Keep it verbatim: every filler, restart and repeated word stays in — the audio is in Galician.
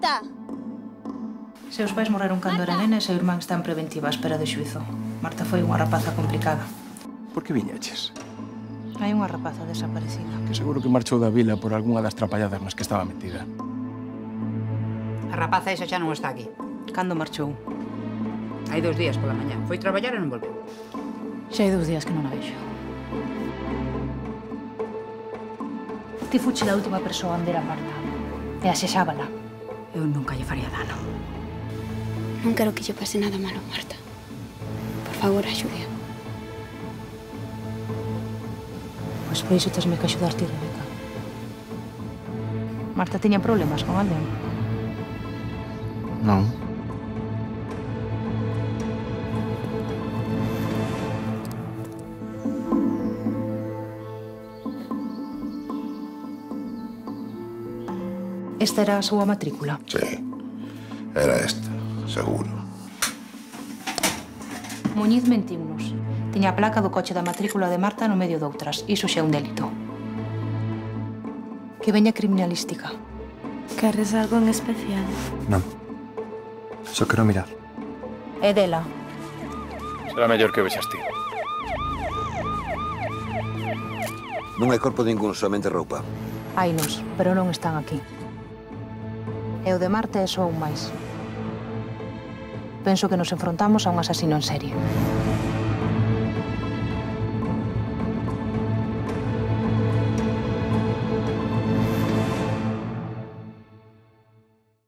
Marta! Seus pais morreron cando era nena e seu irmán está en preventiva á espera de xuízo. Marta foi unha rapaza complicada. Por que viñeches? Hai unha rapaza desaparecida. Que seguro que marchou da vila por algunha das trapalladas nas que estaba metida. A rapaza esa xa non está aquí. Cando marchou? Hai dous días pola mañá. Foi traballar e non volveu. Xa hai dous días que non a vexo. Ti fuche da última persoa onde era Marta. E asexábala. Eu nunca lle faría dano. Non quero que lle pase nada malo, Marta. Por favor, axude. Pois por iso tesme que axudar ti, Rebeca. Marta tiña problemas con alguén? Non. Esta era a súa matrícula? Sí, era esta, seguro. Muñiz mentiunos. Tiña a placa do coche da matrícula de Marta no medio doutras. Iso xa é un delito. Que veña criminalística. Queres algo en especial? Non. Só quero mirar. É dela. Será mellor que vexas ti. Non hai corpo ningún, somente roupa. Hainos, pero non están aquí. E o de Marta é só un máis. Penso que nos enfrontamos a un asasino en serie.